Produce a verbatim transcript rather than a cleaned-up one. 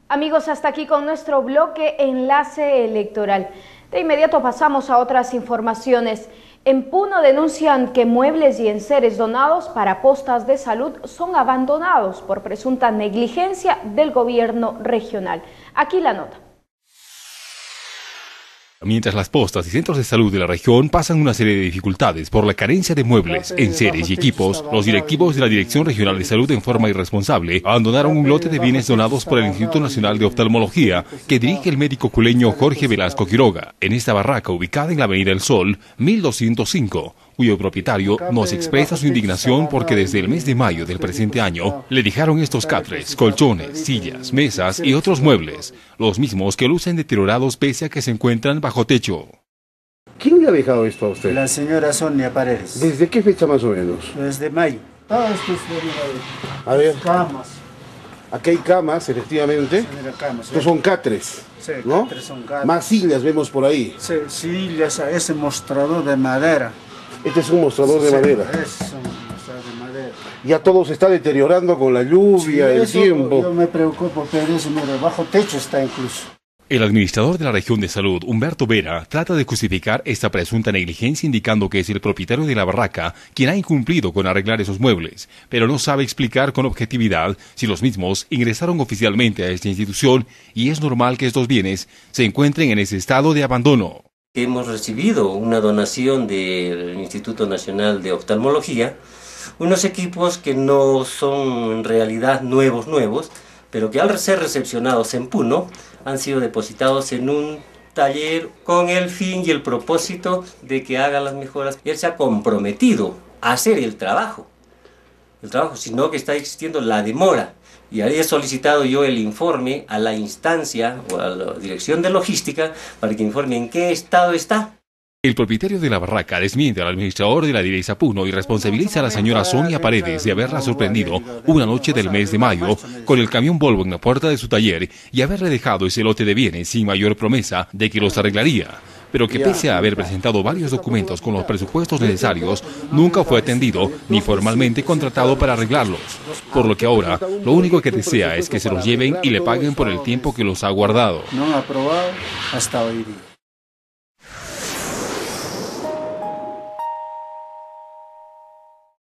Amigos, hasta aquí con nuestro bloque Enlace Electoral. De inmediato pasamos a otras informaciones. En Puno denuncian que muebles y enseres donados para postas de salud son abandonados por presunta negligencia del gobierno regional. Aquí la nota. Mientras las postas y centros de salud de la región pasan una serie de dificultades por la carencia de muebles, enseres y equipos, los directivos de la Dirección Regional de Salud, en forma irresponsable, abandonaron un lote de bienes donados por el Instituto Nacional de Oftalmología que dirige el médico culeño Jorge Velasco Quiroga, en esta barraca ubicada en la Avenida El Sol, mil doscientos cinco, cuyo propietario nos expresa su indignación porque desde el mes de mayo del presente año le dejaron estos catres, colchones, sillas, mesas y otros muebles, los mismos que lucen deteriorados pese a que se encuentran bajo techo. ¿Quién le ha dejado esto a usted? La señora Sonia Paredes. ¿Desde qué fecha más o menos? Desde mayo. Todo esto es de A ver. camas. Aquí hay camas, efectivamente. Sí, mira, camas. Estos son catres, Sí, ¿no? catres son catres. Más sillas vemos por ahí. Sí, sillas, ese mostrador de madera. Este es un mostrador de Sí, madera. Es un mostrador de madera. Ya todo se está deteriorando con la lluvia, Sí, el eso tiempo. Yo me preocupo, pero eso, mira, bajo techo está incluso. El administrador de la región de salud, Humberto Vera, trata de justificar esta presunta negligencia indicando que es el propietario de la barraca quien ha incumplido con arreglar esos muebles, pero no sabe explicar con objetividad si los mismos ingresaron oficialmente a esta institución y es normal que estos bienes se encuentren en ese estado de abandono. Hemos recibido una donación del Instituto Nacional de Oftalmología, unos equipos que no son en realidad nuevos, nuevos, pero que al ser recepcionados en Puno han sido depositados en un taller con el fin y el propósito de que haga las mejoras. Él se ha comprometido a hacer el trabajo, el trabajo, sino que está existiendo la demora. Y había solicitado yo el informe a la instancia o a la Dirección de Logística para que informe en qué estado está. El propietario de la barraca desmiente al administrador de la Direza Puno y responsabiliza a la señora Sonia Paredes de haberla sorprendido una noche del mes de mayo con el camión Volvo en la puerta de su taller y haberle dejado ese lote de bienes sin mayor promesa de que los arreglaría, pero que pese a haber presentado varios documentos con los presupuestos necesarios, nunca fue atendido ni formalmente contratado para arreglarlos, por lo que ahora lo único que desea es que se los lleven y le paguen por el tiempo que los ha guardado. No han aprobado hasta hoy día.